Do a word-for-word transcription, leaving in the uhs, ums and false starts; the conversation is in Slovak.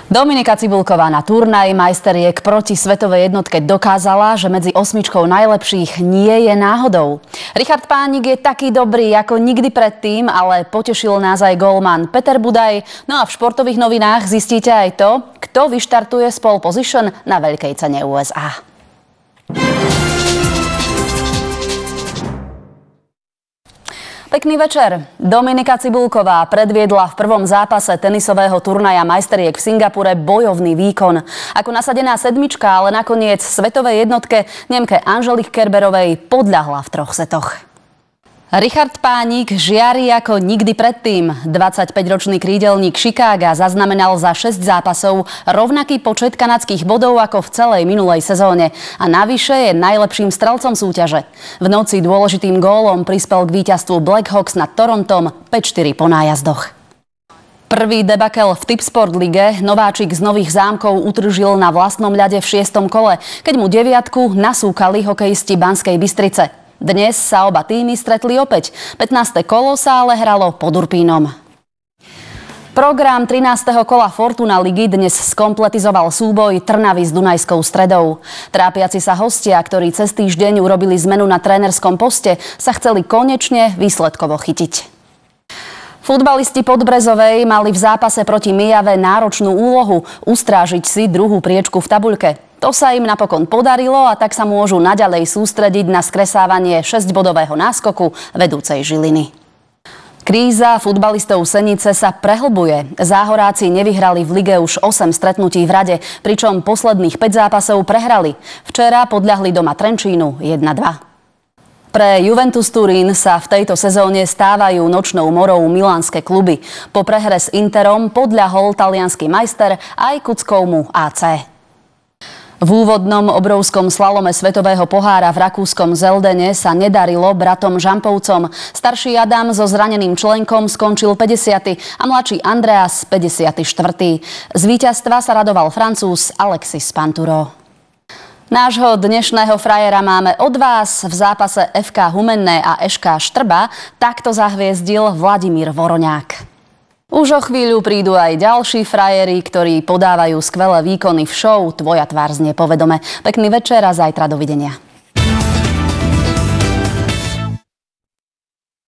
Dominika Cibulková na turnaji majsteriek proti svetovej jednotke dokázala, že medzi osmičkou najlepších nie je náhodou. Richard Pánik je taký dobrý ako nikdy predtým, ale potešil nás aj gólman Peter Budaj. No a v športových novinách zistíte aj to, kto vyštartuje z pole position na veľkej cene ú es á. Pekný večer. Dominika Cibulková predviedla v prvom zápase tenisového turnaja majsteriek v Singapure bojovný výkon. Ako nasadená sedmička, ale nakoniec svetovej jednotke Nemke Angelike Kerberovej podľahla v troch setoch. Richard Pánik žiari ako nikdy predtým. dvadsaťpäťročný krídelník Chicaga zaznamenal za šesť zápasov rovnaký počet kanadských bodov ako v celej minulej sezóne. A navyše je najlepším strelcom súťaže. V noci dôležitým gólom prispel k víťazstvu Blackhawks nad Torontom päť štyri po nájazdoch. Prvý debakel v Tipsport lige nováčik z Nových Zámkov utržil na vlastnom ľade v šiestom kole, keď mu deviatku nasúkali hokejisti Banskej Bystrice. Dnes sa oba týmy stretli opäť. pätnáste kolo sa ale hralo pod Urpínom. Program trinásteho kola Fortuna ligy dnes skompletizoval súboj Trnavy s Dunajskou Stredou. Trápiaci sa hostia, ktorí cez týždeň urobili zmenu na trénerskom poste, sa chceli konečne výsledkovo chytiť. Futbalisti Podbrezovej mali v zápase proti Myjave náročnú úlohu ustrážiť si druhú priečku v tabuľke. To sa im napokon podarilo a tak sa môžu naďalej sústrediť na skresávanie šesťbodového náskoku vedúcej Žiliny. Kríza futbalistov Senice sa prehlbuje. Záhoráci nevyhrali v lige už osem stretnutí v rade, pričom posledných päť zápasov prehrali. Včera podľahli doma Trenčínu jedna dva. Pre Juventus Turín sa v tejto sezóne stávajú nočnou morou milánske kluby. Po prehre s Interom podľahol taliansky majster aj Kuckovmu á cé. V úvodnom obrovskom slalome svetového pohára v rakúskom Zeldene sa nedarilo bratom Žampovcom. Starší Adam so zraneným členkom skončil päťdesiaty a mladší Andreas päťdesiaty štvrtý. Z víťazstva sa radoval Francúz Alexis Pinturo. Nášho dnešného frajera máme od vás. V zápase ef ká Humenné a eš ká Štrba takto zahviezdil Vladimír Voroňák. Už o chvíľu prídu aj ďalší frajeri, ktorí podávajú skvelé výkony v show Tvoja tvár znie povedome. Pekný večer a zajtra dovidenia.